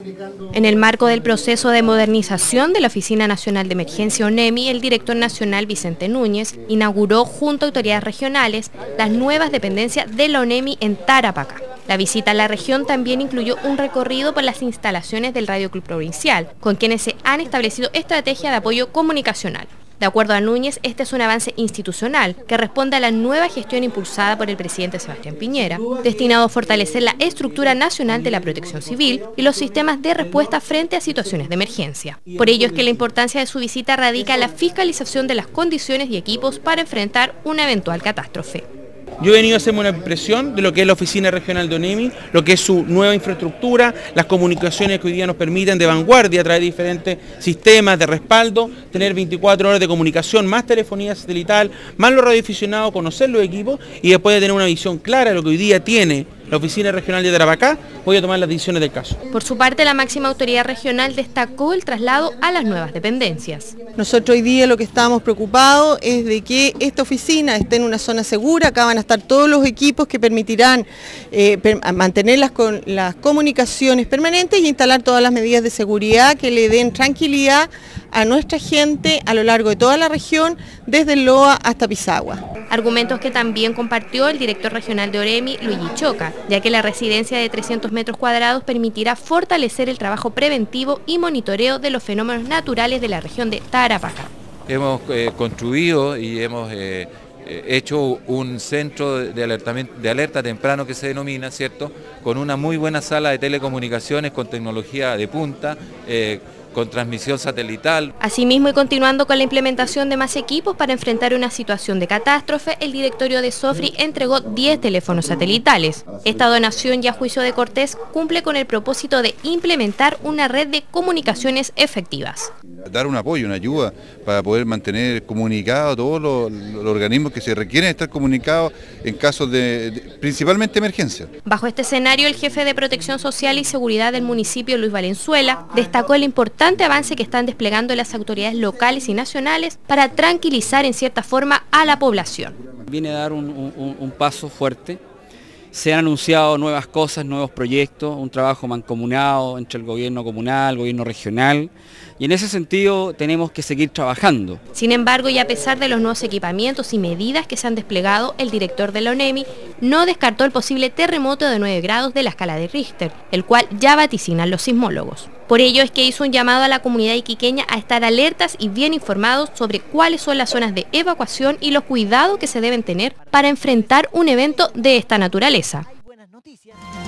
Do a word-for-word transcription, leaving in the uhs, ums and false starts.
En el marco del proceso de modernización de la Oficina Nacional de Emergencia ONEMI, el director nacional Vicente Núñez inauguró junto a autoridades regionales las nuevas dependencias de la ONEMI en Tarapacá. La visita a la región también incluyó un recorrido por las instalaciones del Radio Club Provincial, con quienes se han establecido estrategias de apoyo comunicacional. De acuerdo a Núñez, este es un avance institucional que responde a la nueva gestión impulsada por el presidente Sebastián Piñera, destinado a fortalecer la estructura nacional de la protección civil y los sistemas de respuesta frente a situaciones de emergencia. Por ello es que la importancia de su visita radica en la fiscalización de las condiciones y equipos para enfrentar una eventual catástrofe. Yo he venido a hacerme una impresión de lo que es la Oficina Regional de ONEMI, lo que es su nueva infraestructura, las comunicaciones que hoy día nos permiten de vanguardia a través de diferentes sistemas de respaldo, tener veinticuatro horas de comunicación, más telefonía satelital, más los radioaficionados, conocer los equipos y después de tener una visión clara de lo que hoy día tiene la Oficina Regional de Tarapacá, voy a tomar las decisiones del caso. Por su parte, la máxima autoridad regional destacó el traslado a las nuevas dependencias. Nosotros hoy día lo que estamos preocupados es de que esta oficina esté en una zona segura. Acá van a estar todos los equipos que permitirán eh, per mantener las, con, las comunicaciones permanentes y instalar todas las medidas de seguridad que le den tranquilidad a nuestra gente a lo largo de toda la región, desde el Loa hasta Pisagua. Argumentos que también compartió el director regional de ONEMI, Luigi Choca, ya que la residencia de trescientos metros cuadrados permitirá fortalecer el trabajo preventivo y monitoreo de los fenómenos naturales de la región de Tarapacá. Hemos eh, construido y hemos eh, hecho un centro de, alertamiento, de alerta temprano que se denomina, ¿cierto?, con una muy buena sala de telecomunicaciones con tecnología de punta, eh, con transmisión satelital. Asimismo, y continuando con la implementación de más equipos para enfrentar una situación de catástrofe, el directorio de SOFRI entregó diez teléfonos satelitales. Esta donación, ya a juicio de Cortés, cumple con el propósito de implementar una red de comunicaciones efectivas. Dar un apoyo, una ayuda para poder mantener comunicados todos los, los organismos que se requieren estar comunicados en casos de, de principalmente emergencia. Bajo este escenario, el jefe de Protección Social y Seguridad del municipio, Luis Valenzuela, destacó el importante avance que están desplegando las autoridades locales y nacionales para tranquilizar en cierta forma a la población. Viene a dar un, un, un paso fuerte. Se han anunciado nuevas cosas, nuevos proyectos, un trabajo mancomunado entre el gobierno comunal, el gobierno regional, y en ese sentido tenemos que seguir trabajando. Sin embargo, y a pesar de los nuevos equipamientos y medidas que se han desplegado, el director de la ONEMI no descartó el posible terremoto de nueve grados de la escala de Richter, el cual ya vaticinan los sismólogos. Por ello es que hizo un llamado a la comunidad iquiqueña a estar alertas y bien informados sobre cuáles son las zonas de evacuación y los cuidados que se deben tener para enfrentar un evento de esta naturaleza.